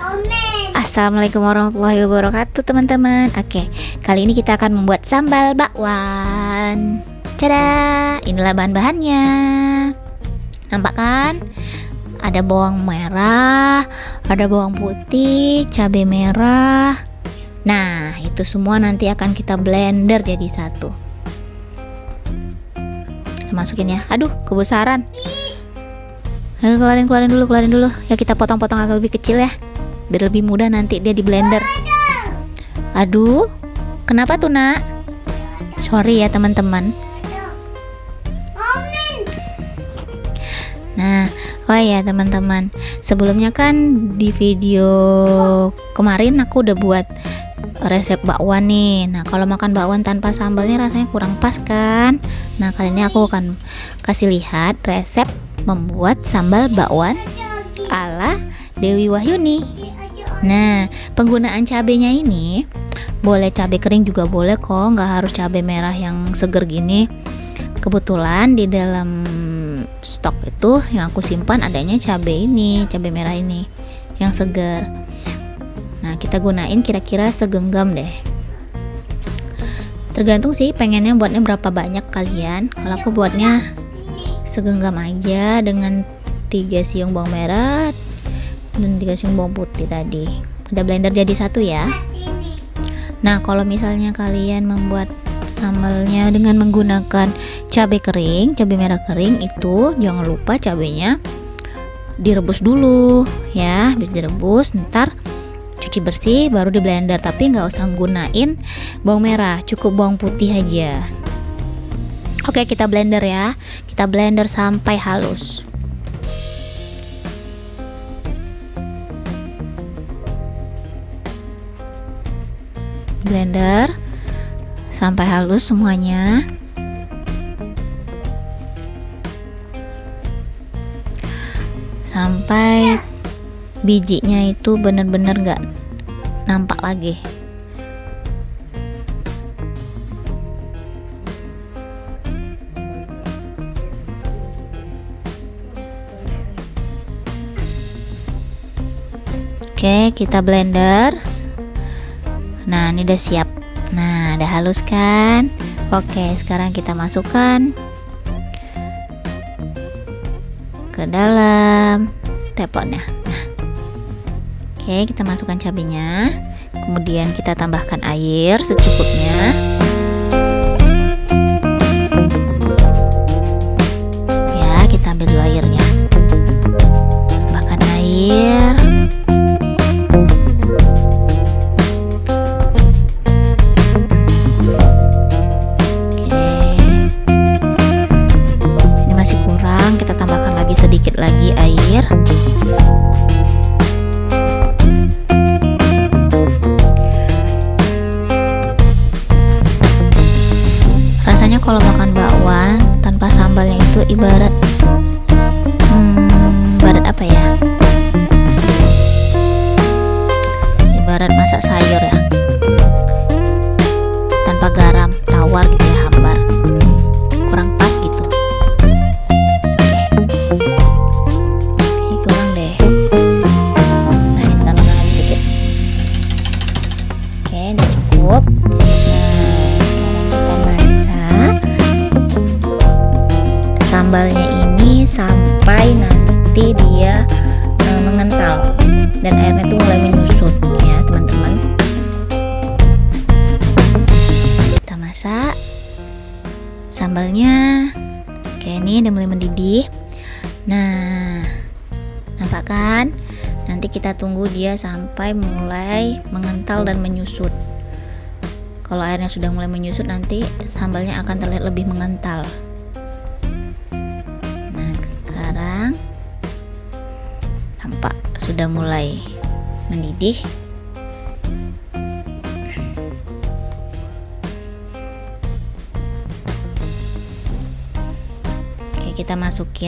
Assalamualaikum warahmatullahi wabarakatuh teman-teman. Oke, kali ini kita akan membuat sambal bakwan. Tada, inilah bahan-bahannya. Nampak kan? Ada bawang merah, ada bawang putih, cabai merah. Nah, itu semua nanti akan kita blender jadi satu. Kita masukin ya. Aduh, kebesaran. Aduh, keluarin dulu. Ya, kita potong-potong agak lebih kecil ya, biar lebih mudah nanti dia di blender. Aduh, kenapa tuh nak? Sorry ya teman-teman. Nah, oh ya teman-teman, sebelumnya kan di video kemarin aku udah buat resep bakwan nih. Nah, kalau makan bakwan tanpa sambalnya rasanya kurang pas kan? Nah, kali ini aku akan kasih lihat resep membuat sambal bakwan ala Dewi Wahyuni. Nah, penggunaan cabenya ini boleh cabai kering juga boleh kok, nggak harus cabai merah yang seger gini. Kebetulan di dalam stok itu yang aku simpan adanya cabai ini, cabai merah ini yang segar. Nah, kita gunain kira-kira segenggam deh. Tergantung sih pengennya buatnya berapa banyak kalian. Kalau aku buatnya segenggam aja dengan 3 siung bawang merah dan 3 siung bawang putih tadi. Udah blender jadi satu ya. Nah, kalau misalnya kalian membuat sambalnya dengan menggunakan cabai kering, cabai merah kering, itu jangan lupa cabainya direbus dulu ya. Habis direbus ntar cuci bersih baru di blender, tapi nggak usah gunain bawang merah, cukup bawang putih aja. Oke, kita blender ya, kita blender sampai halus. Blender sampai halus semuanya. Sampai bijinya itu benar-benar nggak nampak lagi. Oke, kita blender. Nah, ini udah siap. Nah, udah halus kan? Oke, sekarang kita masukkan ke dalam tepungnya. Nah, oke, kita masukkan cabenya. Kemudian kita tambahkan air secukupnya. Ya, kita ambil dulu airnya. Tambahkan air. Sedikit lagi air. Rasanya kalau makan bakwan tanpa sambalnya itu ibarat apa ya? Ibarat masak sayur ya, tanpa garam, tawar gitu ya, hambar. Kurang pas gitu. Sambalnya ini sampai nanti dia mengental dan airnya tuh mulai menyusut ya teman-teman. Kita masak sambalnya. Oke, ini udah mulai mendidih. Nah, nampak kan? Nanti kita tunggu dia sampai mulai mengental dan menyusut. Kalau airnya sudah mulai menyusut, nanti sambalnya akan terlihat lebih mengental. Nampak sudah mulai mendidih. Oke, kita masukin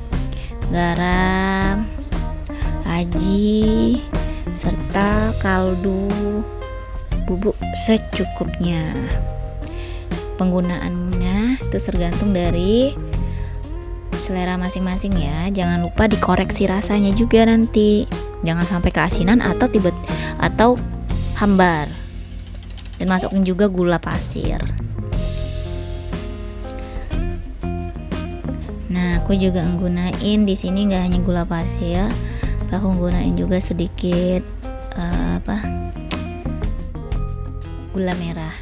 garam, aji, serta kaldu bubuk secukupnya. Penggunaannya itu tergantung dari selera masing-masing ya. Jangan lupa dikoreksi rasanya juga nanti. jangan sampai keasinan atau hambar. Dan masukin juga gula pasir. Nah, aku juga nggunain di sini nggak hanya gula pasir, aku nggunain juga sedikit gula merah.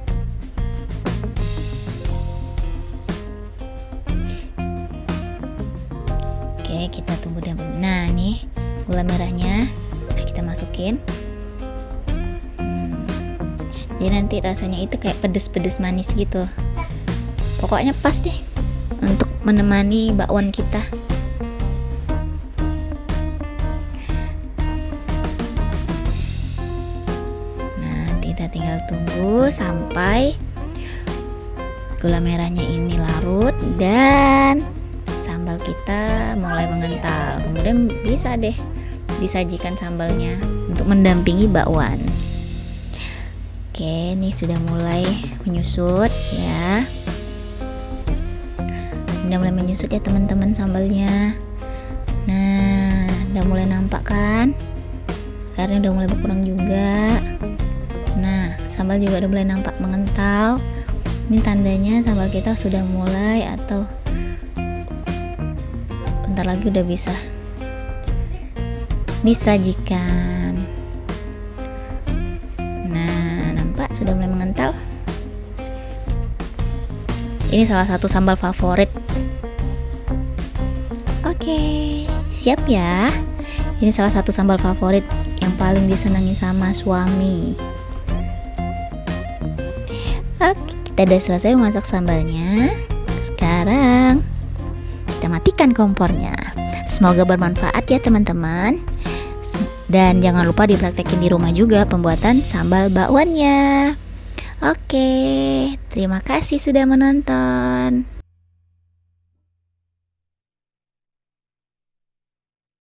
Oke, kita tunggu dia. Nah, nih gula merahnya kita masukin. Jadi nanti rasanya itu kayak pedes-pedes manis gitu. Pokoknya pas deh untuk menemani bakwan kita. Nah, kita tinggal tunggu sampai gula merahnya ini larut dan sambal kita mulai mengental. Kemudian bisa deh disajikan sambalnya untuk mendampingi bakwan. Oke, ini sudah mulai menyusut ya. Udah mulai menyusut ya teman-teman sambalnya. Nah, udah mulai nampak kan? Airnya udah mulai berkurang juga. Nah, sambal juga udah mulai nampak mengental. Ini tandanya sambal kita sudah mulai atau bentar lagi udah bisa disajikan. Nah, nampak sudah mulai mengental. Ini salah satu sambal favorit. Oke, siap ya. Ini salah satu sambal favorit yang paling disenangi sama suami. Oke, kita udah selesai memasak sambalnya. Sekarang kita matikan kompornya. Semoga bermanfaat ya teman-teman. Dan jangan lupa dipraktekin di rumah juga pembuatan sambal bakwannya. Oke, terima kasih sudah menonton.